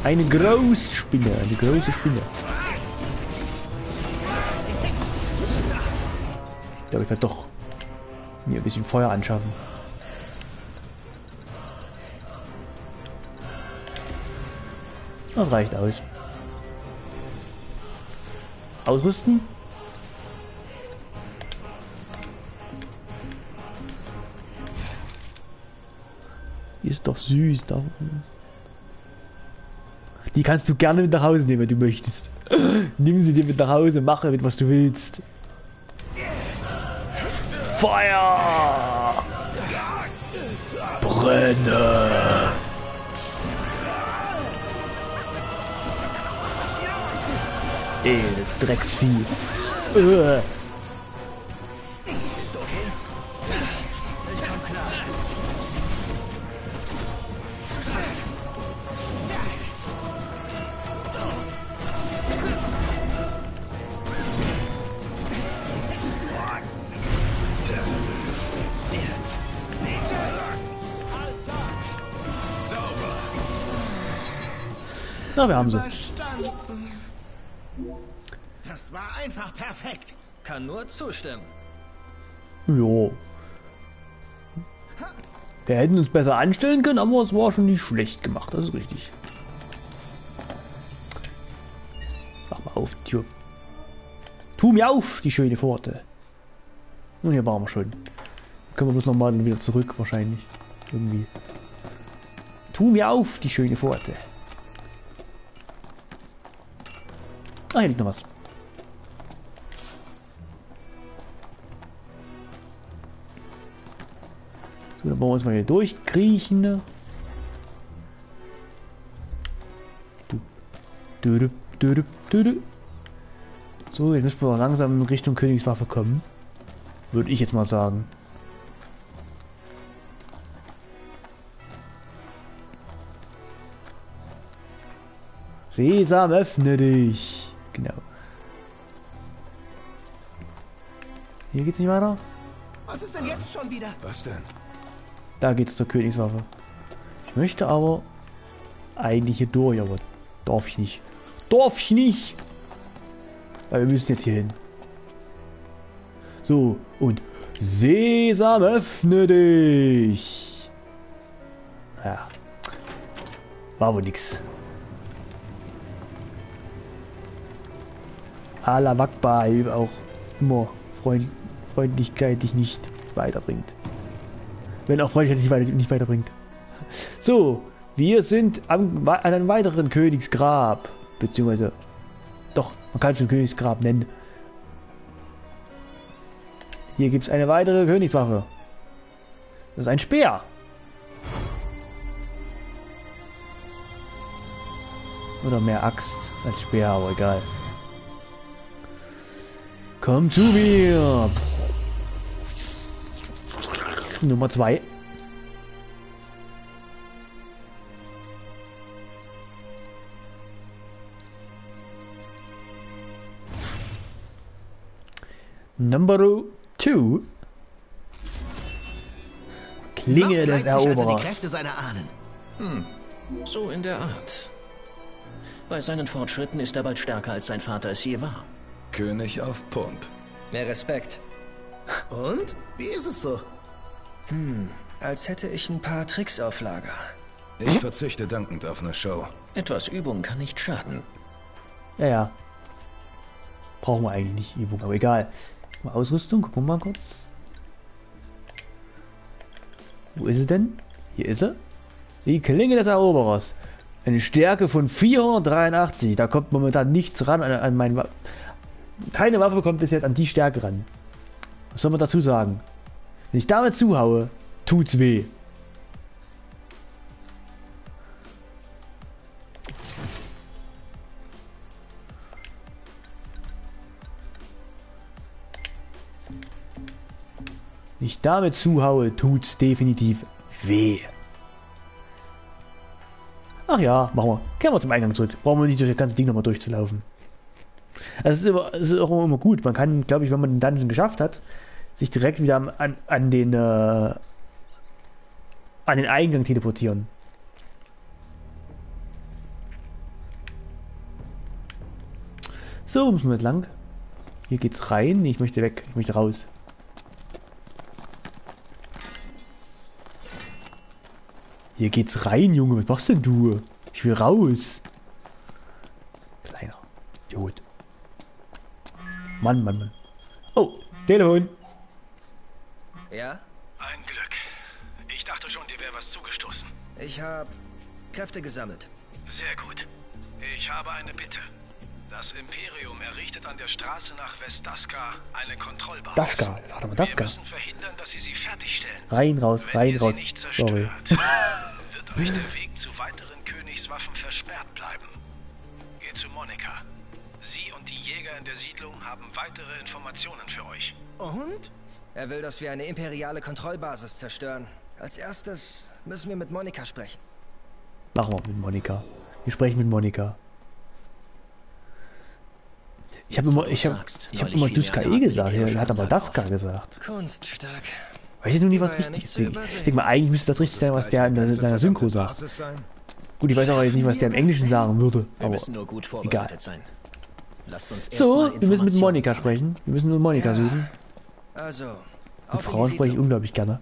Eine Großspinne, eine große Spinne. Ich glaube, ich werde doch mir ein bisschen Feuer anschaffen. Das reicht aus. Ausrüsten. Die ist doch süß. Die kannst du gerne mit nach Hause nehmen, wenn du möchtest. Nimm sie dir mit nach Hause, mach damit, was du willst. Feuer! Brenne! Ey, das Drecksvieh. Bist du okay? Ich komm klar. Na, wir haben sie. Verstanden. Das war einfach perfekt. Kann nur zustimmen. Jo. Wir hätten uns besser anstellen können, aber es war schon nicht schlecht gemacht. Das ist richtig. Mach mal auf, die Tür. Tu mir auf, die schöne Pforte. Und hier waren wir schon. Können wir bloß nochmal wieder zurück, wahrscheinlich. Irgendwie. Tu mir auf, die schöne Pforte. Ah, hier liegt noch was. So, dann wollen wir uns mal hier durchkriechen. So, jetzt müssen wir auch langsam in Richtung Königswaffe kommen. Würde ich jetzt mal sagen. Sesam, öffne dich. Genau. Hier geht's nicht weiter. Was ist denn jetzt schon wieder? Was denn? Da geht's zur Königswaffe. Ich möchte aber eigentlich hier durch, aber darf ich nicht. Darf ich nicht! Weil wir müssen jetzt hier hin. So, und Sesam, öffne dich! Ja. War wohl nix. Allah Akbar, auch immer Freundlichkeit dich nicht weiterbringt. Wenn auch Freundlichkeit nicht weiterbringt. So, wir sind an einem weiteren Königsgrab. Beziehungsweise, doch, man kann es schon Königsgrab nennen. Hier gibt es eine weitere Königswaffe. Das ist ein Speer. Oder mehr Axt als Speer, aber egal. Komm zu mir. Nummer 2. Number 2. Klinge des Noch reizt sich, als er die Eroberers. Kräfte seiner Ahnen. So in der Art. Bei seinen Fortschritten ist er bald stärker, als sein Vater es je war. König auf Pump. Mehr Respekt. Und? Wie ist es so? Als hätte ich ein paar Tricks auf Lager. Ich verzichte dankend auf eine Show. Etwas Übung kann nicht schaden. Ja, ja. Brauchen wir eigentlich nicht Übung, aber egal. Mal Ausrüstung, gucken wir mal kurz. Wo ist es denn? Hier ist er. Die Klinge des Eroberers. Eine Stärke von 483. Da kommt momentan nichts ran an mein Waffe. Keine Waffe kommt bis jetzt an die Stärke ran. Was soll man dazu sagen? Wenn ich damit zuhaue, tut's weh. Wenn ich damit zuhaue, tut's definitiv weh. Ach ja, machen wir. Kehren wir zum Eingang zurück. Brauchen wir nicht durch das ganze Ding nochmal durchzulaufen. Also es ist auch immer gut. Man kann, glaube ich, wenn man den Dungeon geschafft hat, sich direkt wieder an den Eingang teleportieren. So, müssen wir jetzt lang. Hier geht's rein. Nee, ich möchte weg. Ich möchte raus. Hier geht's rein, Junge. Was machst denn du? Ich will raus. Kleiner Idiot. Mann, Mann, Mann. Oh, Telefon. Ja? Ein Glück. Ich dachte schon, dir wäre was zugestoßen. Ich habe Kräfte gesammelt. Sehr gut. Ich habe eine Bitte. Das Imperium errichtet an der Straße nach West-Daska eine Kontrollbasis. Daska. Warte mal, Daska. Wir müssen verhindern, dass sie fertigstellen. Rein, raus, Wenn rein, ihr raus. sie nicht Sorry. zerstört, wird euch der Weg zu weiteren Königswaffen versperrt bleiben. Geht zu Monika. Sie und die Jäger in der Siedlung haben weitere Informationen für euch. Und? Er will, dass wir eine imperiale Kontrollbasis zerstören. Als erstes müssen wir mit Monika sprechen. Machen wir mit Monika. Wir sprechen mit Monika. Ich habe immer, immer Duska gesagt. Er hat aber Daska gesagt. Kunststark. Weiß ich nun nicht, Die was war ja richtig nicht ist. zu Ich übersehen. denke mal, eigentlich müsste das richtig sein, was der in seiner Synchro sagt. Basis sein? Gut, ich weiß aber jetzt nicht, was der im Englischen sagen würde. Wir Aber müssen nur gut vorbereitet sein. Lasst uns so, erst mal wir müssen mit Informationen Monika sammeln. sprechen. Wir müssen mit Monika suchen. Also, Mit auf in Frauen die spreche ich Siedlung. unglaublich gerne.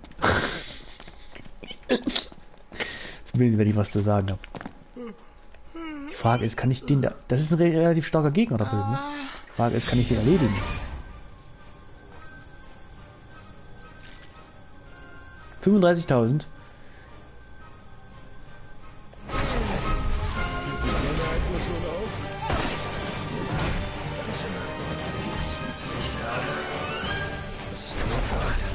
Zumindest, wenn ich was zu sagen habe. Die Frage ist, kann ich den da... Das ist ein relativ starker Gegner da drüben, ne? Die Frage ist, kann ich den erledigen? $35.000. Das ist genug für heute.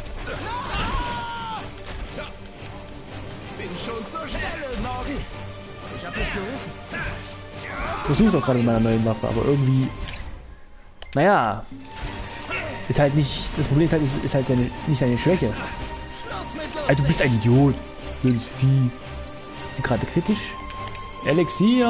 Bin schon zur Stelle, Nordi. Ich habe dich gerufen. Ich versuche auch gerade mit meiner neuen Waffe, aber irgendwie... Naja... Ist halt nicht... Das Problem ist halt, ist halt nicht seine Schwäche. Schluss mit los. Alter, du bist ein Idiot. Blödes Vieh. Und gerade kritisch. Elixier!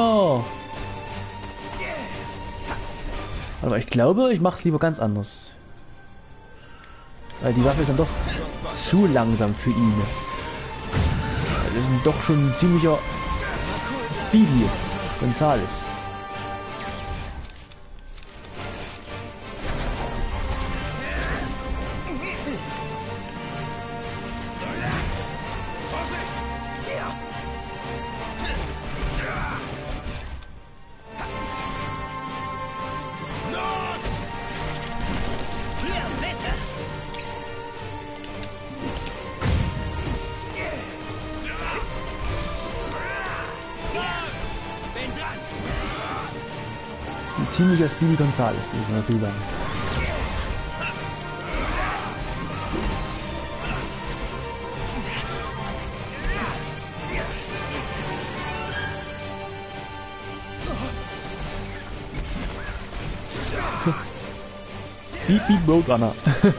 Aber ich glaube, ich mache es lieber ganz anders. Weil die Waffe ist dann doch zu langsam für ihn. Also wir sind doch schon ein ziemlicher Speedy Gonzales. Hier, bitte. Bin dran. Ein ziemlicher Speedy Gonzales, muss man dazu sagen. Beep, beep, Roadrunner.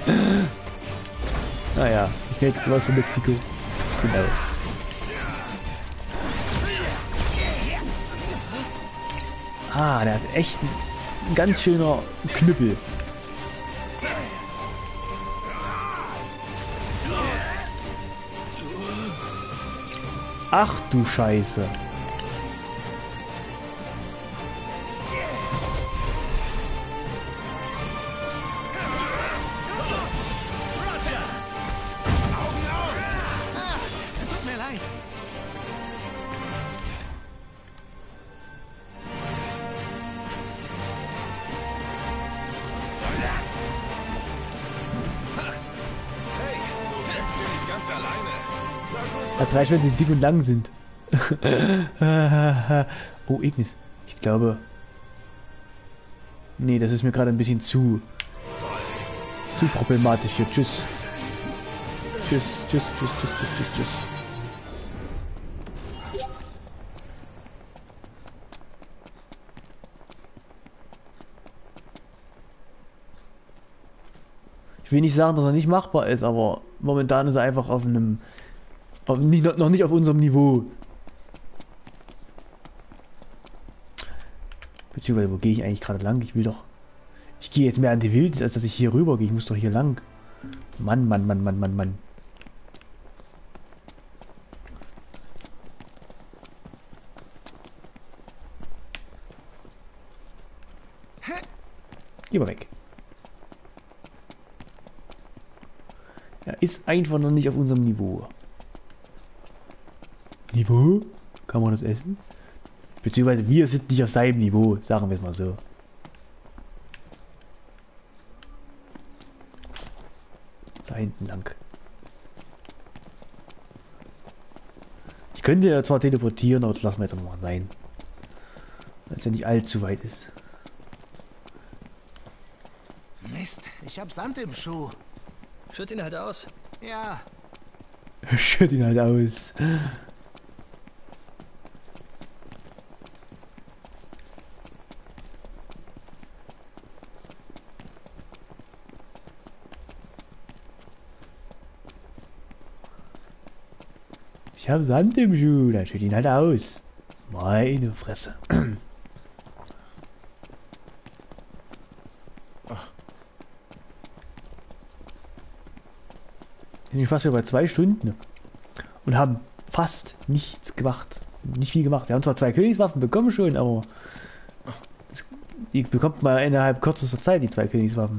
Naja, ich kenne jetzt was von Mexiko. Genau. Ah, der ist echt ein ganz schöner Knüppel. Ach du Scheiße. Tut mir leid. Hey, du kämpfst hier nicht ganz alleine. Sag uns, Das reicht, wenn sie dick und lang sind. Oh, Ignis. Ich glaube... Nee, das ist mir gerade ein bisschen zu problematisch hier. Tschüss. Tschüss, tschüss, tschüss, tschüss, tschüss, tschüss, tschüss. Ich will nicht sagen, dass er nicht machbar ist, aber momentan ist er einfach auf einem... noch nicht auf unserem Niveau. Beziehungsweise, wo gehe ich eigentlich gerade lang? Ich will doch... Ich gehe jetzt mehr an die Wildnis, als dass ich hier rüber gehe. Ich muss doch hier lang. Mann, Mann, Mann, Mann, Mann, Mann. Geh mal weg. Er ist einfach noch nicht auf unserem Niveau. Niveau? Kann man das essen? Beziehungsweise wir sind nicht auf seinem Niveau, sagen wir es mal so. Da hinten lang. Ich könnte ja zwar teleportieren, aber das lassen wir jetzt mal sein. Weil es ja nicht allzu weit ist. Mist, ich hab Sand im Schuh. Schütt ihn halt aus. Ja, Schütt ihn halt aus. Ich habe Sand im Schuh, dann schütt ihn halt aus. Meine Fresse. Wir sind fast wieder bei 2 Stunden und haben fast nichts gemacht. Nicht viel gemacht. Wir haben zwar 2 Königswaffen bekommen schon, aber die bekommt man innerhalb kürzester Zeit, die 2 Königswaffen.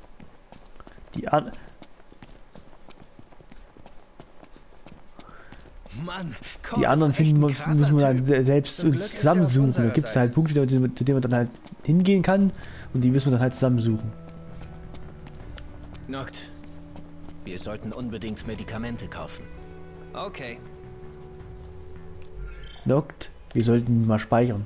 Mann, Die anderen finden müssen wir dann selbst uns zusammensuchen. Da gibt es halt Punkte, zu denen man dann halt hingehen kann und die müssen wir dann halt zusammensuchen. Noct, wir sollten unbedingt Medikamente kaufen. Okay. Noct, wir sollten mal speichern.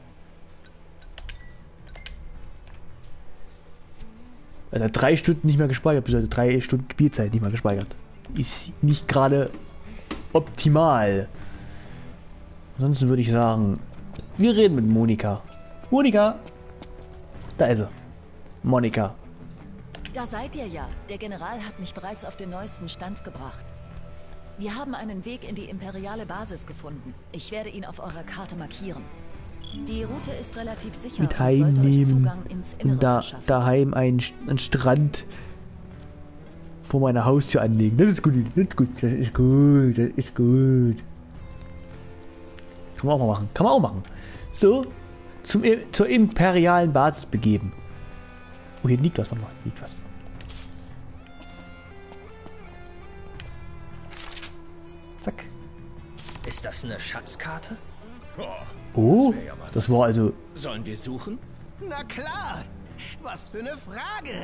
Also 3 Stunden nicht mehr gespeichert, beziehungsweise 3 Stunden Spielzeit nicht mehr gespeichert. Ist nicht gerade optimal. Ansonsten würde ich sagen, wir reden mit Monika. Monika! Da ist sie. Monika. Da seid ihr ja. Der General hat mich bereits auf den neuesten Stand gebracht. Wir haben einen Weg in die imperiale Basis gefunden. Ich werde ihn auf eurer Karte markieren. Die Route ist relativ sicher Mit und sollte euch heimnehmen Zugang ins Innere und verschaffen. daheim einen Strand vor meiner Haustür anlegen. Das ist gut, das ist gut, das ist gut, das ist gut. Kann man auch mal machen. Kann man auch machen. So, zur imperialen Basis begeben. Oh, hier liegt was, warte mal, liegt was. Zack. Ist das eine Schatzkarte? Oh, das war also... Sollen wir suchen? na klar. Was für eine Frage.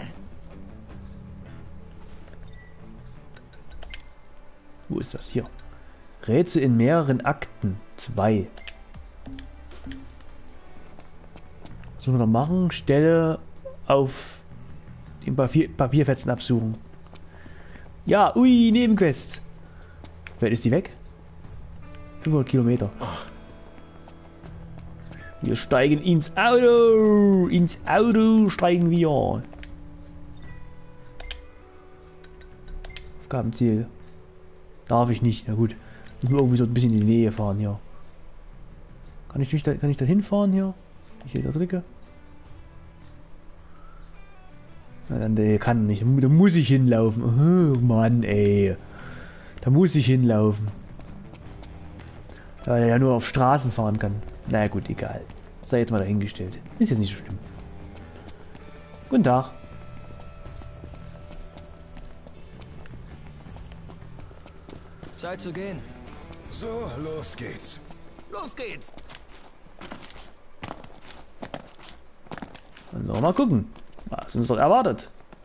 Wo ist das? Hier. Rätsel in mehreren Akten. 2. Was müssen wir noch machen? Stelle auf den Papierfetzen absuchen. Ja, ui, Nebenquest. Wer ist die weg? 500 Kilometer. Wir steigen ins Auto. Ins Auto steigen wir. Aufgabenziel. Darf ich nicht. Na gut. Muss man irgendwie so ein bisschen in die Nähe fahren hier. Kann ich da hinfahren hier? Ich hier da drücke. Na dann, der kann nicht. Da muss ich hinlaufen. Oh Mann, ey. Da muss ich hinlaufen. Da er ja nur auf Straßen fahren kann. Na gut, egal. Sei jetzt mal dahingestellt. Ist jetzt nicht so schlimm. Guten Tag. Zeit zu gehen. So, los geht's. Los geht's. Dann sollen wir mal gucken, was uns dort erwartet.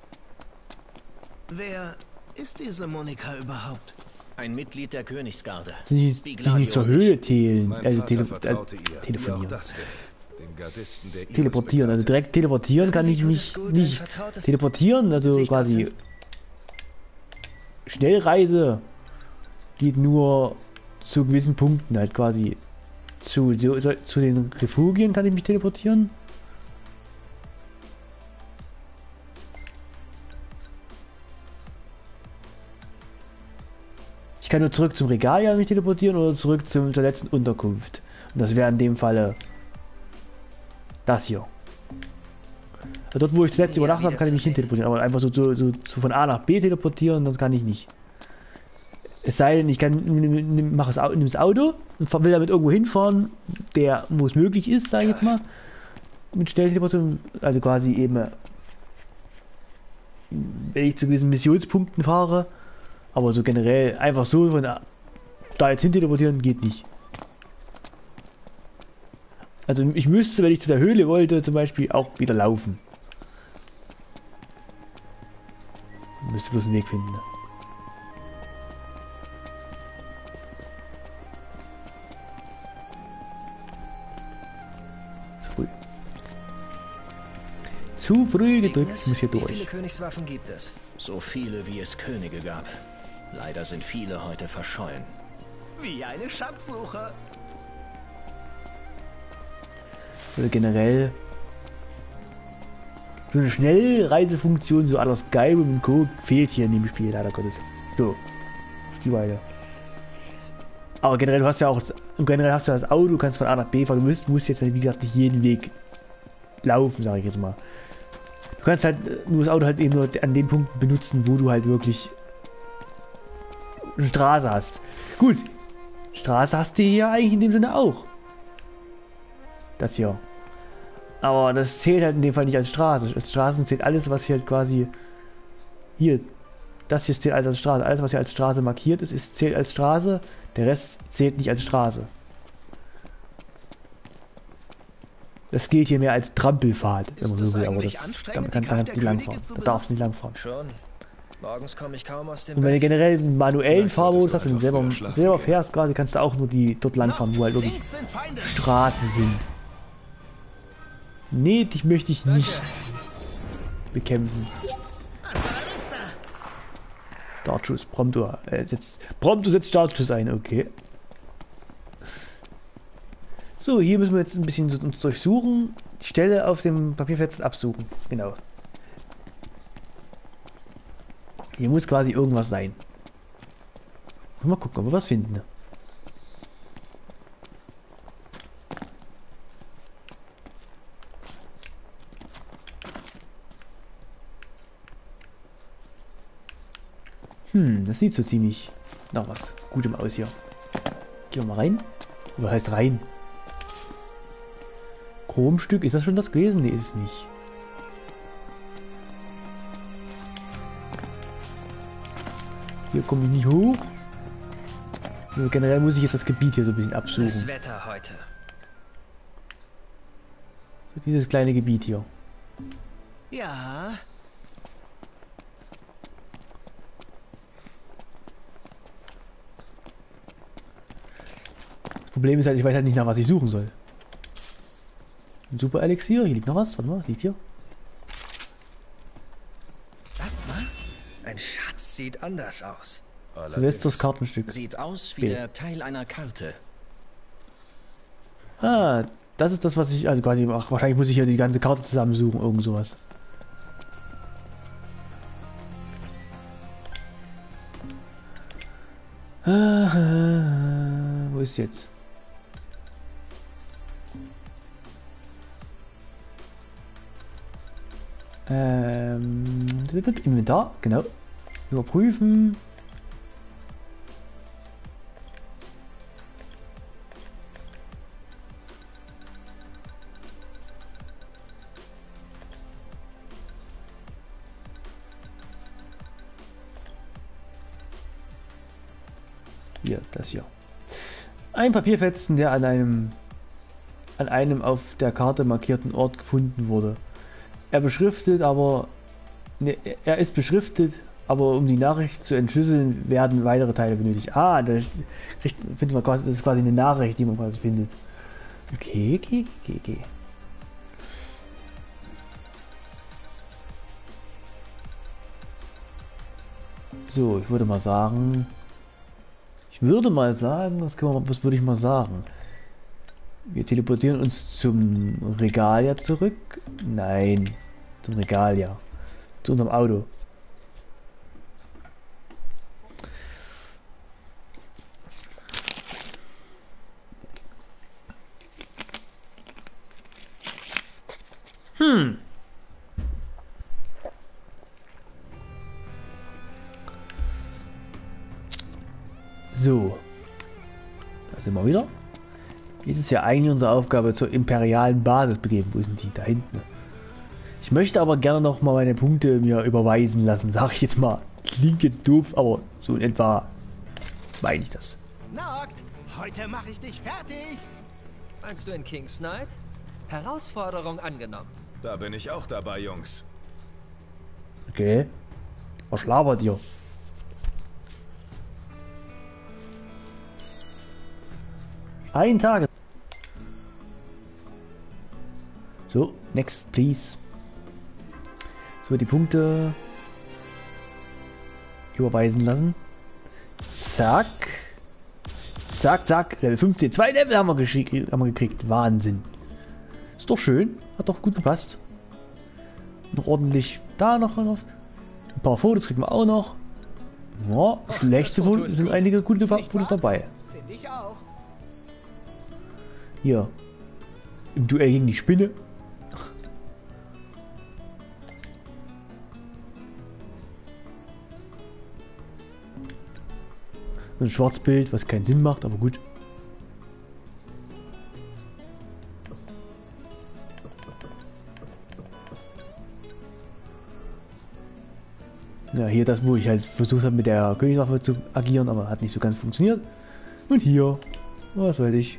Wer ist diese Monika überhaupt? Ein Mitglied der Königsgarde. Die nicht zur Höhe teilen, Mein also Vater vertraute ihr. Wie auch telefonieren. das denn? Den Gardisten, der Iris Teleportieren, also begleitet. direkt teleportieren kann ich Irgendwie tut es gut, nicht ein vertrautes teleportieren, also Gesicht quasi aus Schnellreise geht nur zu gewissen Punkten, halt quasi zu den Refugien kann ich mich teleportieren. Ich kann nur zurück zum Regal ja mich teleportieren oder zurück zur letzten Unterkunft. Und das wäre in dem Falle das hier. Also dort, wo ich zuletzt Ja, übernachtet habe, wieder kann ich mich hin zurück. teleportieren. Aber einfach so von A nach B teleportieren, das kann ich nicht. Es sei denn, ich nimm das Auto und will damit irgendwo hinfahren, wo es möglich ist, sage ich jetzt mal. Mit Schnellteleportation, also quasi eben wenn ich zu gewissen Missionspunkten fahre. Aber so generell einfach so von da jetzt hin teleportieren geht nicht. Also ich müsste, wenn ich zu der Höhle wollte, zum Beispiel auch wieder laufen. Ich müsste bloß einen Weg finden. Zu früh. Zu früh gedrückt, ich muss hier Wie durch. viele Königswaffen gibt es? So viele, wie es Könige gab. Leider sind viele heute verschollen. Wie eine Schatzsuche. Oder generell so eine Schnellreisefunktion, so aller Skyrim und Co. fehlt hier in dem Spiel, leider Gottes. So, auf die Weile. Aber generell hast du ja auch, generell hast du das Auto, du kannst von A nach B fahren, du musst jetzt, wie gesagt, nicht jeden Weg laufen, sage ich jetzt mal. Du kannst halt nur das Auto halt eben nur an den Punkten benutzen, wo du halt wirklich eine Straße hast. Gut, Straße hast du hier eigentlich in dem Sinne auch. Das hier. Aber das zählt halt in dem Fall nicht als Straße. Als Straßen zählt alles, was hier halt quasi... Hier, das hier zählt alles als Straße. Alles, was hier als Straße markiert ist, zählt als Straße. Der Rest zählt nicht als Straße. Das gilt hier mehr als Trampelpfad. Wenn man so will, aber damit kannst du nicht langfahren. Da darfst du nicht langfahren. Schon. Morgens komme ich kaum aus dem Und wenn du Bett. generell einen manuellen Vielleicht Fahrmodus solltest hast, du wenn du einfach früher selber schlafen fährst quasi, kannst du auch nur die dort langfahren, wo halt wirklich Links sind Feinde. Straßen sind. Nee, dich möchte ich nicht bekämpfen. Startschuss, Prompto. Prompto setzt Startschuss ein, okay. So, hier müssen wir jetzt ein bisschen uns durchsuchen. Die Stelle auf dem Papierfetzen absuchen. Genau. Hier muss quasi irgendwas sein. Mal gucken, ob wir was finden. Das sieht so ziemlich nach was Gutem aus hier. Gehen wir mal rein. Oder heißt rein? Chromstück, ist das schon das gewesen? Nee, ist es nicht. Hier komme ich nicht hoch. Also generell muss ich jetzt das Gebiet hier so ein bisschen Das absuchen. Wetter heute. Dieses kleine Gebiet hier. Ja. Das Problem ist halt, ich weiß halt nicht, nach was ich suchen soll. Ein Super Elixier, hier liegt noch was. Warte mal, liegt hier. Das war's? Ein Schatz sieht anders aus. Silvesters Kartenstück. Sieht aus wie Okay. der Teil einer Karte. Ah, das ist das, was ich, also quasi, ach, wahrscheinlich muss ich ja die ganze Karte zusammensuchen, irgend sowas. Wo ist jetzt? Inventar, genau. Überprüfen. Hier, das hier. Ein Papierfetzen, der an einem auf der Karte markierten Ort gefunden wurde. Er ist beschriftet, aber um die Nachricht zu entschlüsseln, werden weitere Teile benötigt. Ah, da findet man quasi, das ist quasi eine Nachricht, die man quasi findet. Okay. So, ich würde mal sagen, was würde ich mal sagen? Wir teleportieren uns zum Regal ja zurück. Nein, zum Regal ja. Zu unserem Auto. So. Da sind wir wieder. Jetzt ist ja eigentlich unsere Aufgabe zur imperialen Basis begeben. Wo sind die? Da hinten. Ich möchte aber gerne noch mal meine Punkte mir überweisen lassen, sag ich jetzt mal. Klingt jetzt doof, aber so in etwa meine ich das. Noct, heute mache ich dich fertig. Meinst du in King's Knight? Herausforderung angenommen. Da bin ich auch dabei, Jungs. Okay. Was labert ihr? Ein Tag. So, next, please. So, die Punkte überweisen lassen. Zack. Zack, zack. Level 15. 2 Level haben wir gekriegt. Wahnsinn. Ist doch schön. Hat doch gut gepasst. Noch ordentlich da noch drauf. Ein paar Fotos kriegen wir auch noch. Ja, schlechte Fotos sind einige gute Fotos dabei. Finde ich auch. Hier. Im Duell gegen die Spinne. Ein Schwarzbild, was keinen Sinn macht, aber gut. Ja, hier das, wo ich halt versucht habe, mit der Königswaffe zu agieren, aber hat nicht so ganz funktioniert. Und hier, was weiß ich.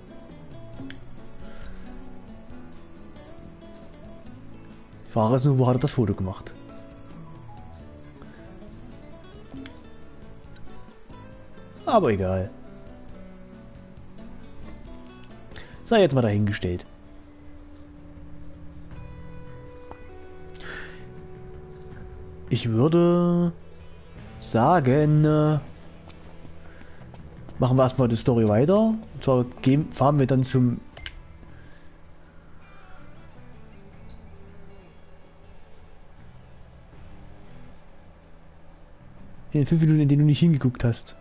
Die Frage ist nur, wo hat er das Foto gemacht? Aber egal. Sei jetzt mal dahingestellt. Ich würde sagen, machen wir erstmal die Story weiter. Und zwar fahren wir dann zum in den 5 Minuten, in denen du nicht hingeguckt hast.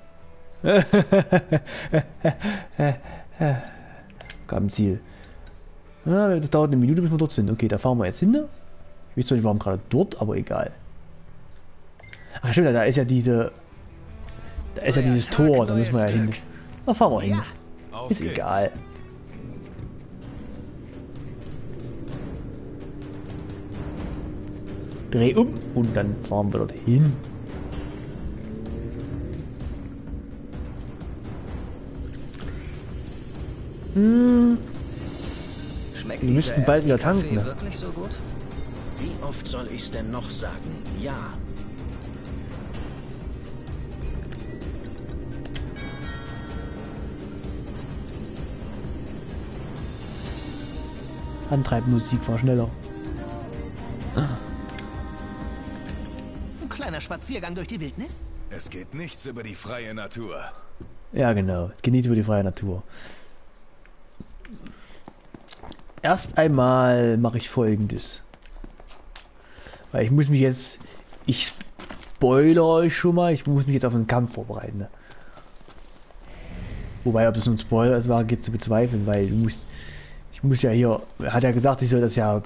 Gab ein Ziel. Ja, das dauert eine Minute, bis wir dort sind. Okay, da fahren wir jetzt hin. Ich weiß zwar nicht, warum gerade dort, aber egal. Ach stimmt, da ist ja diese... Da ist ja dieses Tor, da müssen wir ja hin. Da fahren wir hin. Ist egal. Dreh um und dann fahren wir dort hin. Schmeckt Wir müssten bald wieder tanken. Ne? Wirklich so gut? Wie oft soll ich's denn noch sagen? Ja. Antreibmusik war schneller. Ein kleiner Spaziergang durch die Wildnis? Es geht nichts über die freie Natur. Ja, genau. Genießt über die freie Natur. Erst einmal mache ich Folgendes. Weil ich muss mich jetzt... Ich spoilere euch schon mal. Ich muss mich jetzt auf einen Kampf vorbereiten. Ne? Wobei, ob das nun ein Spoiler ist, war geht zu bezweifeln, weil du musst... Ich muss ja hier... Hat er gesagt, ich soll das ja...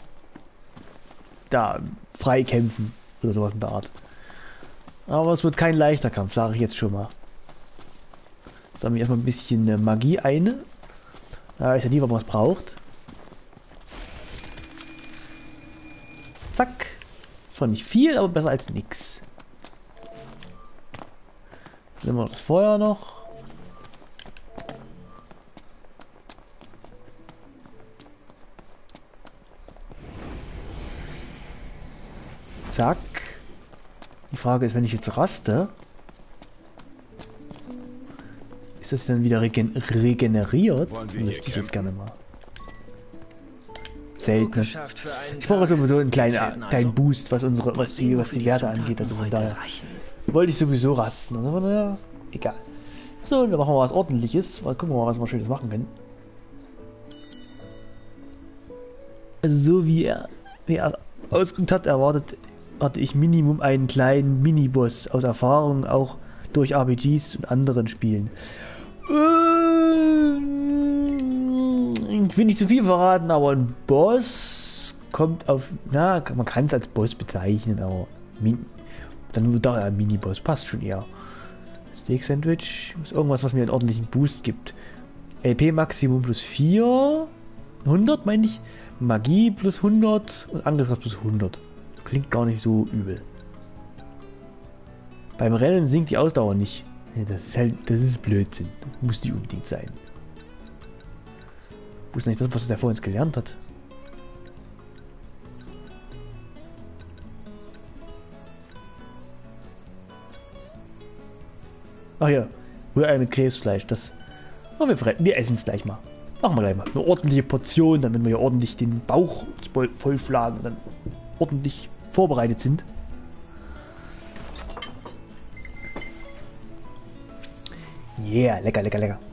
Da frei kämpfen. Oder sowas in der Art. Aber es wird kein leichter Kampf, sage ich jetzt schon mal. Sammeln wir erstmal ein bisschen Magie ein. Da ist ja nie, was man es braucht. Zack. Zwar nicht viel, aber besser als nix. Nehmen wir das Feuer noch. Zack. Die Frage ist, wenn ich jetzt raste, ist das dann wieder regeneriert? Wollen wir Das hier möchte ich jetzt campen? gerne mal. Selten. Geschafft für einen Ich brauche Tag. sowieso einen Geht's kleinen also? Boost, was die Werte angeht. Also von daher wollte ich sowieso rasten. Also von daher, egal. So, dann machen wir was Ordentliches. Mal gucken wir mal, was wir Schönes machen können. Also so wie er ausgeguckt hat, erwartet hatte ich Minimum einen kleinen Miniboss aus Erfahrung, auch durch RPGs und anderen Spielen. Ich will nicht zu viel verraten, aber ein Boss kommt auf... Na, man kann es als Boss bezeichnen, aber... Dann wird da ein Mini-Boss, passt schon eher. Steak Sandwich ist irgendwas, was mir einen ordentlichen Boost gibt. LP Maximum plus 4. 100 meine ich. Magie plus 100 und Angriffskraft plus 100. Klingt gar nicht so übel. Beim Rennen sinkt die Ausdauer nicht. Ja, das ist Blödsinn. Das muss nicht unbedingt sein. Wo ist nicht das, was er vor uns gelernt hat? Ach ja, Rührei mit Krebsfleisch. Das. Oh, wir essen es gleich mal. Machen wir gleich mal. Eine ordentliche Portion, damit wir hier ordentlich den Bauch vollschlagen und dann ordentlich vorbereitet sind. Yeah, lecker, lecker, lecker.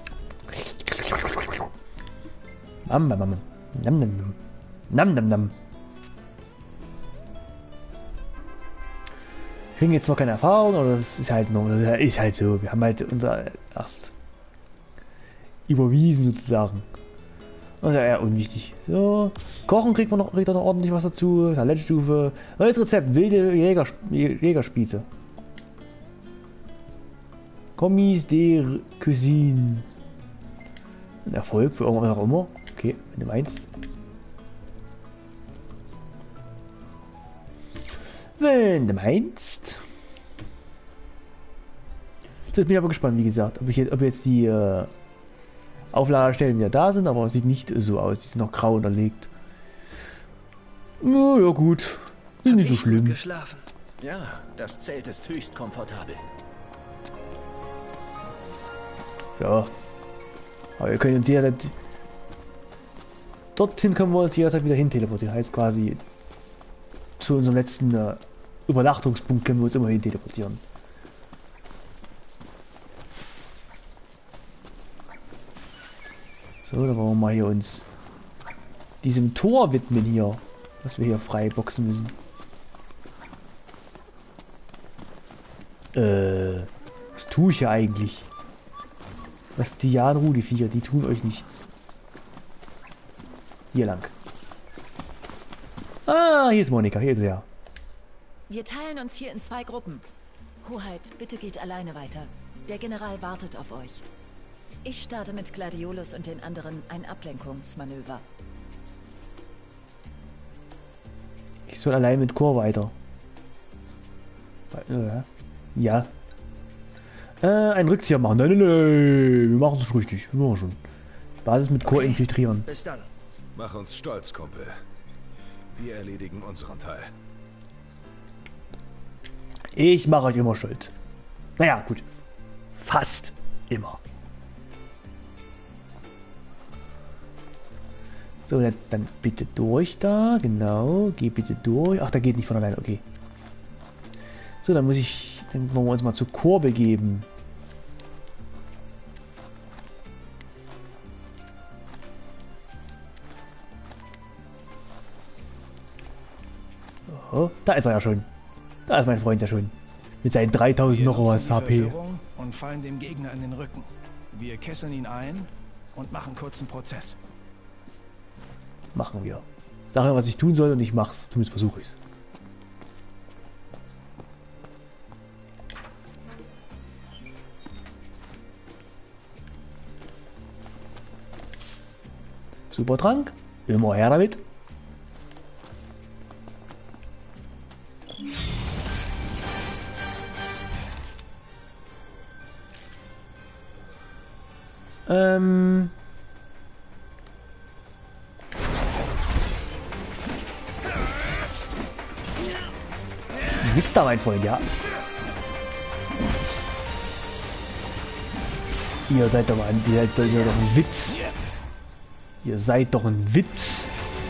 Nam, nam, nam, nam, nam, nam, nam, nam. Wir kriegen jetzt zwar keine Erfahrung, aber das ist halt noch, ist halt so. Wir haben halt unser erst überwiesen sozusagen. Das ist ja eher unwichtig. So, Kochen kriegt er noch ordentlich was dazu. Talentstufe. Neues Rezept, wilde Jägerspieße. Commis de Cuisine. Ein Erfolg für irgendwas auch immer. Okay, wenn du meinst. Wenn du meinst. Jetzt bin ich aber gespannt, wie gesagt, ob jetzt die Aufladestellen wieder da sind, aber es sieht nicht so aus. Die sind noch grau unterlegt. Ja gut. Ist nicht so schlimm. Geschlafen. Ja, das Zelt ist höchst komfortabel. Ja. Aber wir können uns jederzeit. Dorthin können wir uns jederzeit wieder hin teleportieren. Heißt quasi zu unserem letzten Übernachtungspunkt können wir uns immer hin teleportieren. So, dann wollen wir mal hier uns diesem Tor widmen hier, was wir hier frei boxen müssen. Was tue ich hier eigentlich? Was die Janru, die Viecher, die tun euch nichts. Hier lang. Ah, hier ist Monika, hier ist sie ja. Wir teilen uns hier in 2 Gruppen. Hoheit, bitte geht alleine weiter. Der General wartet auf euch. Ich starte mit Gladiolus und den anderen ein Ablenkungsmanöver. Ich soll allein mit Chor weiter. Ja. Ein Rückzieher machen. Nein, wir machen es richtig. Wir machen schon. Basis mit Chor infiltrieren. Bis dann. Mach uns stolz, Kumpel. Wir erledigen unseren Teil. Ich mache euch immer stolz. Naja, gut. Fast immer. So, dann bitte durch da. Genau. Geh bitte durch. Ach, da geht nicht von alleine. Okay. So, dann wollen wir uns mal zu Chor begeben. Oh, da ist er ja schon. Da ist mein Freund ja schon. Mit seinen 3000 noch was HP. Und fallen dem Gegner in den Rücken. Wir kesseln ihn ein und machen kurzen Prozess. Machen wir. Sag mir, was ich tun soll und ich mach's. Zumindest versuche ich's. Supertrank. Immer her damit. Nix da, mein Freund, ja. Ihr seid doch mal ein Witz. Ihr seid doch ein Witz.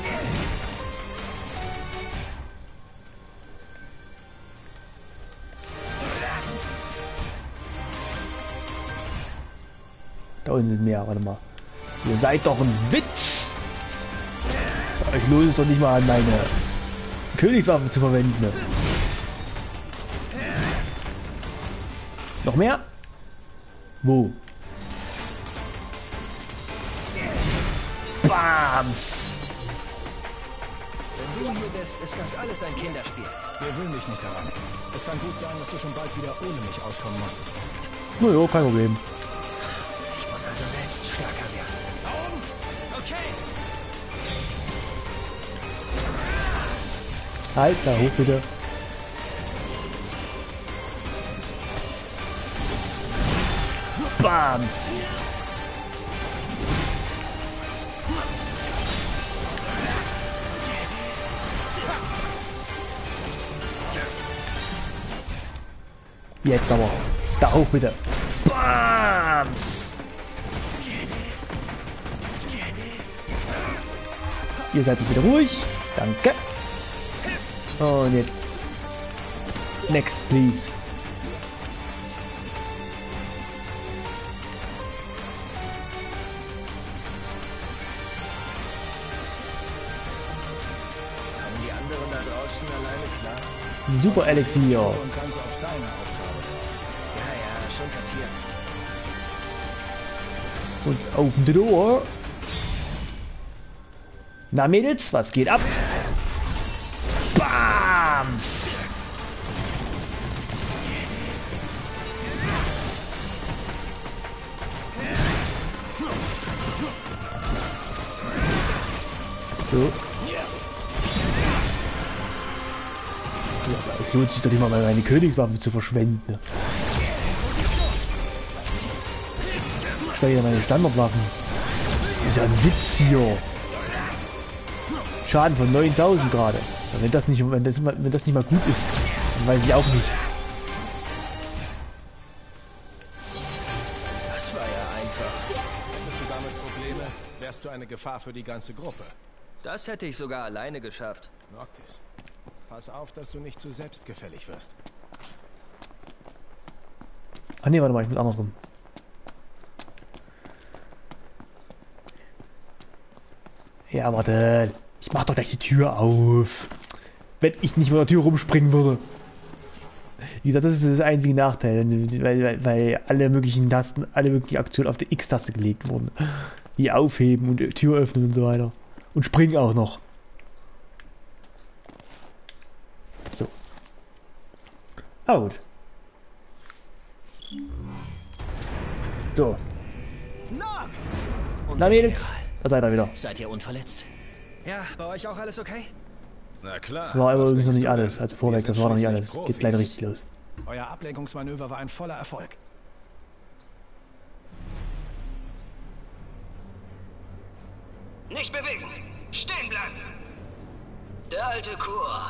Da unten sind mehr, warte mal. Ihr seid doch ein Witz! Ich lohnt es doch nicht mal an meine Königswaffe zu verwenden. Ne? Noch mehr? Wo? Bams! Wenn du hier bist, ist das alles ein Kinderspiel. Gewöhn dich nicht daran. Es kann gut sein, dass du schon bald wieder ohne mich auskommen musst. Naja, kein Problem. Ich muss also selbst stärker werden. Okay. Halt, da hoch bitte. Bams! Jetzt aber. Da hoch bitte. Bams! Ihr seid wieder ruhig. Danke. Und jetzt. Next, please. Kommen die anderen da draußen alleine klar? Super Elixier. Und ganz auf deine Aufgabe. Ja, ja, schon kapiert. Und open the door. Na Mädels, was geht ab? Bams! So. Ja, aber es lohnt sich doch nicht mal, meine Königswaffe zu verschwenden. Ne? Ich will ja meine Standardwaffen. Das ist ja ein Witz hier. Schaden von 9000 gerade. Wenn das nicht mal gut ist, dann weiß ich auch nicht. Das war ja einfach. Hättest du damit Probleme, wärst du eine Gefahr für die ganze Gruppe. Das hätte ich sogar alleine geschafft. Noctis, pass auf, dass du nicht zu selbstgefällig wirst. Ach nee, warte mal, ich muss andersrum. Ja, warte. Ich mach doch gleich die Tür auf. Wenn ich nicht mit der Tür rumspringen würde. Wie gesagt, das ist das einzige Nachteil, weil alle möglichen Tasten, alle möglichen Aktionen auf die X-Taste gelegt wurden. Wie aufheben und Tür öffnen und so weiter. Und springen auch noch. So. Aber gut. So. Und Na der Mädels, General. da seid ihr wieder. Seid ihr unverletzt? Ja, bei euch auch alles okay? Na klar. Das war aber was übrigens noch denkst nicht du alles. denn? Also Wir vorweg, sind das war noch nicht schließlich alles. Geht gleich Profis. richtig los. Euer Ablenkungsmanöver war ein voller Erfolg. Nicht bewegen! Stehen bleiben! Der alte Kur.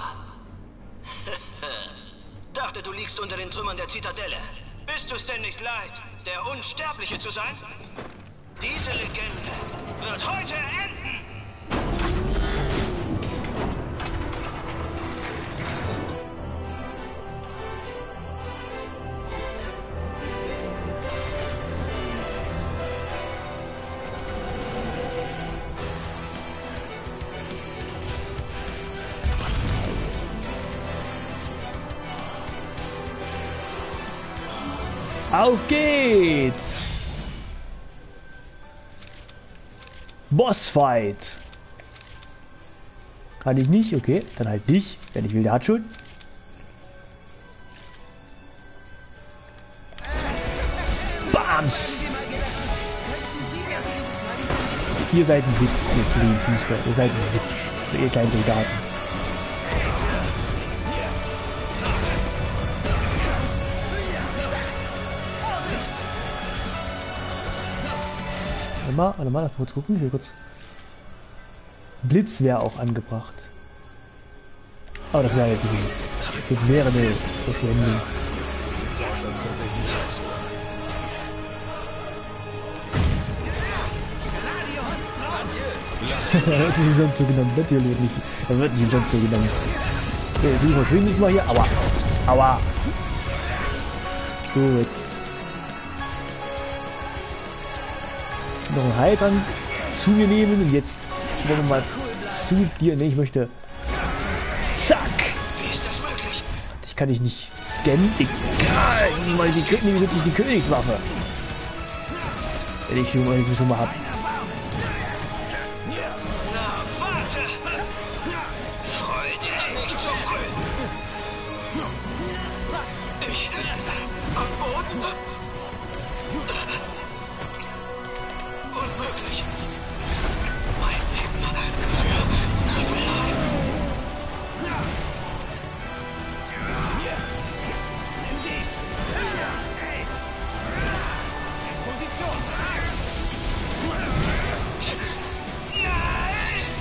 Dachte, du liegst unter den Trümmern der Zitadelle. Bist du's denn nicht leid, der Unsterbliche zu sein? Diese Legende wird heute enden! Auf geht's! Bossfight! Kann ich nicht? Okay, dann halt nicht. Wer nicht will, der hat schon. Bams! Ihr seid ein Witz, ihr kleinen Viecher. Ihr seid ein Witz, ihr kleinen Soldaten. Warte mal, lass mal kurz gucken. Hier kurz. Blitz wäre auch angebracht. Aber das wäre jetzt nicht. Das wäre eine Verschwendung. Sonst könnte ich nicht auch so. Er wird nicht sonst so genannt. Natürlich nicht. Er wird nicht sonst so genannt. Du verschwindest mal hier. Aua. Aua. So, jetzt. Noch einen Heiltrank zu mir nehmen und jetzt wollen wir mal zu dir. Ne, ich möchte. Zack! Wie ist das möglich? Ich kann dich nicht scannen. Egal! Weil die kriegen nämlich die Königswaffe. Wenn ich sie schon mal hab. Na, warte! Freu dich nicht so früh! Ich... am Boden? Unmöglich! Mein Leben für Nafelheim!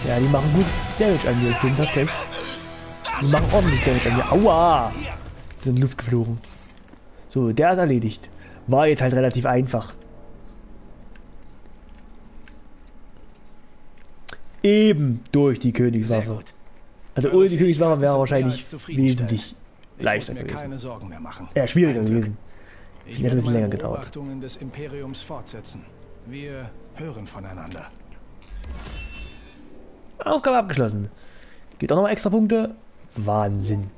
Ja, die machen gut Damage an mir, stimmt, hast recht. Die machen ordentlich Damage an mir. Aua! Die sind in die Luft geflogen. So, der ist erledigt. War jetzt halt relativ einfach. Eben durch die Königswaffe. Also ohne die Königswaffe wäre er wahrscheinlich wesentlich leichter mir gewesen. keine Sorgen mehr machen. Ja, schwieriger Ein Glück. gewesen. Ich Hätte ein werde bisschen meine länger gedauert. Beobachtungen des Imperiums fortsetzen. Wir hören voneinander. Aufgabe abgeschlossen. Gibt auch nochmal extra Punkte. Wahnsinn.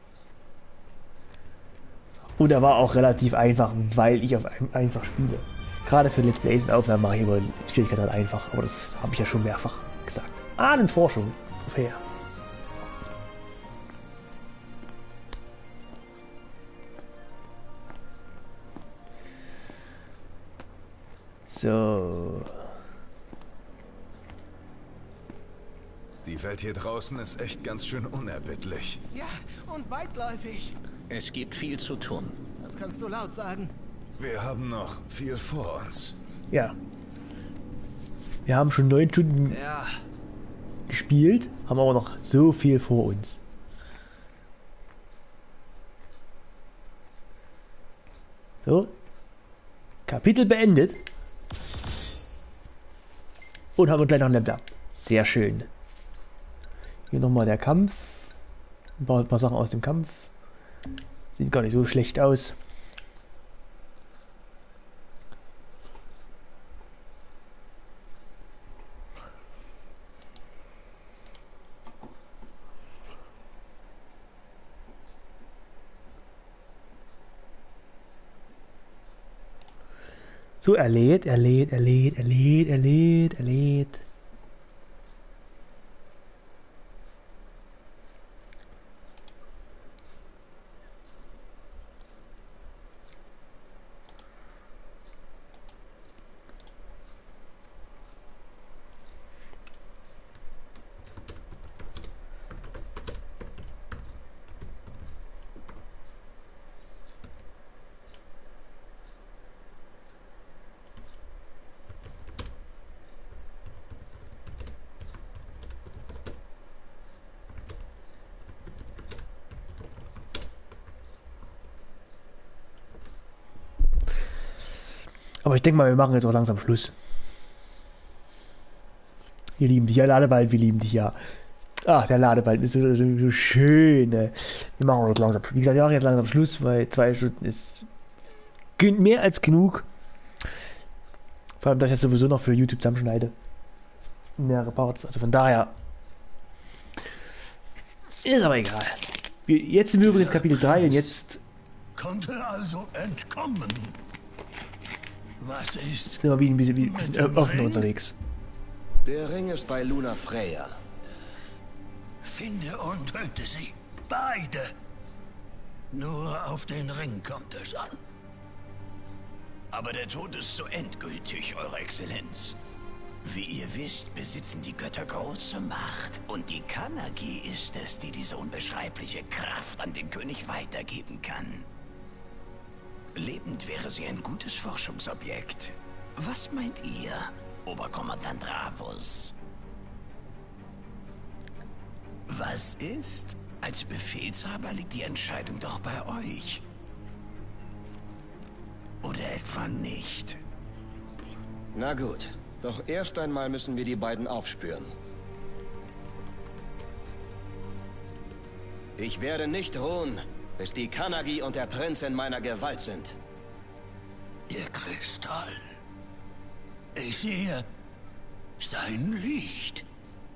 Und er war auch relativ einfach, weil ich auf einfach spiele. Gerade für Let's Plays und Aufnahmen mache ich immer Schwierigkeit halt einfach. Aber das habe ich ja schon mehrfach gesagt. Ahnenforschung. Fair. So. Die Welt hier draußen ist echt ganz schön unerbittlich. Ja, und weitläufig. Es gibt viel zu tun. Das kannst du laut sagen. Wir haben noch viel vor uns. Ja. Wir haben schon 9 Stunden gespielt, haben aber noch so viel vor uns. So. Kapitel beendet. Und haben wir gleich noch ein Level. Sehr schön. Hier nochmal der Kampf. Ein paar Sachen aus dem Kampf. Sieht gar nicht so schlecht aus. So, er lädt. Aber ich denke mal, wir machen jetzt auch langsam Schluss. Wir lieben dich, ja, Ladebalken, wir lieben dich, ja. Ach, der Ladebalken ist so schön. Ne? Wir machen jetzt langsam, wie gesagt, wir machen jetzt langsam Schluss, weil 2 Stunden ist mehr als genug. Vor allem, dass ich das sowieso noch für YouTube zusammenschneide. Mehrere Parts, also von daher. Ist aber egal. Jetzt sind wir übrigens Kapitel 3 und jetzt Konnte also entkommen. Was ist? sind wir wie ein bisschen offen unterwegs. Der Ring ist bei Luna Freya. Finde und töte sie. Beide. Nur auf den Ring kommt es an. Aber der Tod ist so endgültig, Eure Exzellenz. Wie ihr wisst, besitzen die Götter große Macht. Und die Kanagi ist es, die diese unbeschreibliche Kraft an den König weitergeben kann. Lebend wäre sie ein gutes Forschungsobjekt. Was meint ihr, Oberkommandant Ravus? Was ist? Als Befehlshaber liegt die Entscheidung doch bei euch. Oder etwa nicht? Na gut, doch erst einmal müssen wir die beiden aufspüren. Ich werde nicht ruhen, bis die Kanagi und der Prinz in meiner Gewalt sind. Der Kristall. Ich sehe sein Licht.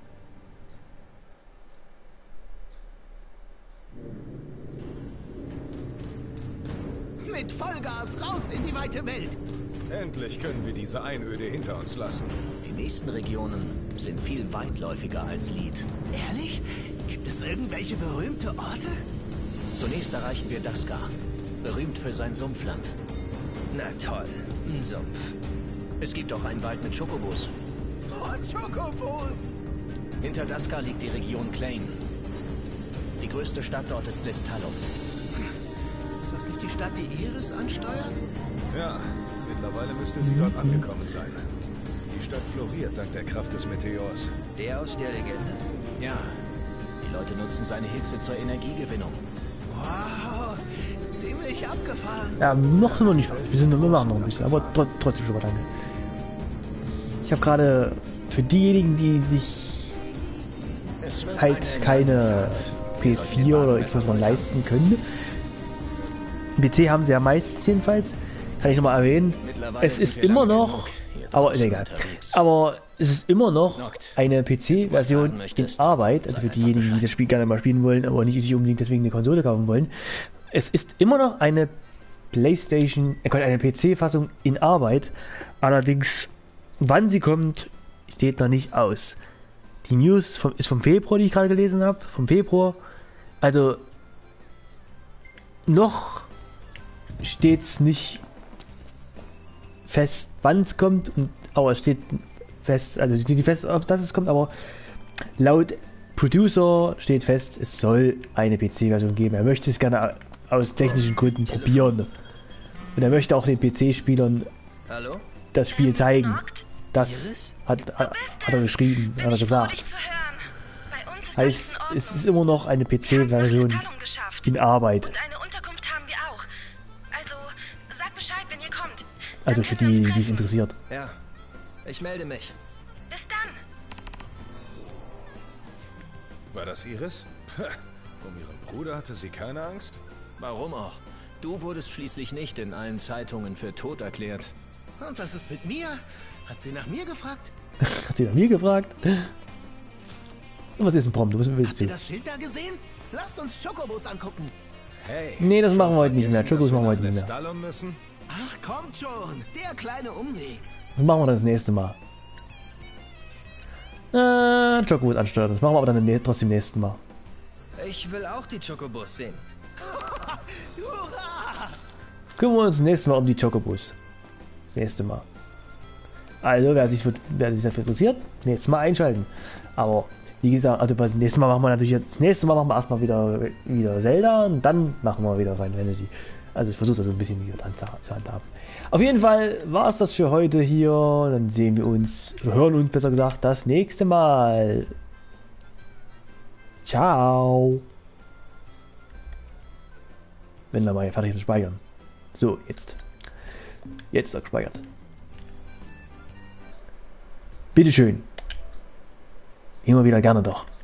Mit Vollgas raus in die weite Welt. Endlich können wir diese Einöde hinter uns lassen. Die nächsten Regionen sind viel weitläufiger als Lied. Ehrlich? Gibt es irgendwelche berühmte Orte? Zunächst erreichen wir Daskar, berühmt für sein Sumpfland. Na toll, ein Sumpf. Es gibt auch einen Wald mit Chocobos. Oh, Chocobos! Hinter Daskar liegt die Region Klein. Die größte Stadt dort ist Lestallum. Ist das nicht die Stadt, die Iris ansteuert? Ja, mittlerweile müsste sie dort angekommen sein. Die Stadt floriert dank der Kraft des Meteors. Der aus der Legende? Ja, die Leute nutzen seine Hitze zur Energiegewinnung. Wow, ziemlich abgefahren. Ja, noch sind wir nicht fertig. Wir machen noch ein bisschen, aber trotzdem schon mal danke. Ich habe gerade für diejenigen, die sich halt keine PS4 oder Xbox One leisten können, PC haben sie ja meistens jedenfalls, kann ich nochmal erwähnen, es ist immer noch, aber ist egal, aber es ist immer noch eine PC-Version in Arbeit, also für diejenigen, die das Spiel gerne mal spielen wollen, aber nicht sich unbedingt deswegen eine Konsole kaufen wollen. Es ist immer noch eine eine PC-Fassung in Arbeit, allerdings wann sie kommt, steht noch nicht aus. Die News ist vom Februar, die ich gerade gelesen habe, vom Februar, also noch steht es nicht fest, wann es kommt, aber es steht fest, also steht nicht fest, ob das es kommt, aber laut Producer steht fest, es soll eine PC-Version geben. Er möchte es gerne aus technischen Gründen probieren. Und er möchte auch den PC-Spielern das Spiel zeigen. Das hat er geschrieben, hat er gesagt. Heißt, es ist immer noch eine PC-Version in Arbeit. Also für die, die es interessiert. Ja, ich melde mich. Bis dann. War das Iris? Um ihren Bruder hatte sie keine Angst? Warum auch? Du wurdest schließlich nicht in allen Zeitungen für tot erklärt. Und was ist mit mir? Hat sie nach mir gefragt? Hat sie nach mir gefragt? Und was ist ein Prompter? Was willst Habt du? ihr das Schild da gesehen? Lasst uns Chocobos angucken. Hey, Nee, das machen wir heute nicht mehr. vergessen, Chocobos dass wir machen wir heute nach nicht mehr. Lestalum müssen? Ach, kommt schon. Der kleine Umweg. Das machen wir dann das nächste Mal. Chocobos ansteuern. Das machen wir aber dann trotzdem nächsten Mal. Ich will auch die Chocobos sehen. Hurra! Kümmern wir uns das nächste Mal um die Chocobos. Das nächste Mal. Also, wer sich dafür interessiert, nächstes Mal einschalten. Aber, wie gesagt, also das nächste Mal machen wir natürlich jetzt, das nächste Mal machen wir erstmal wieder Zelda und dann machen wir wieder Final Fantasy. Also ich versuche das so ein bisschen wieder dran zu handhaben. Auf jeden Fall war es das für heute hier. Dann sehen wir uns, hören uns besser gesagt, das nächste Mal. Ciao. Wenn wir mal fertig sind, speichern. So, jetzt. Jetzt ist gespeichert. Bitteschön. Immer wieder gerne doch.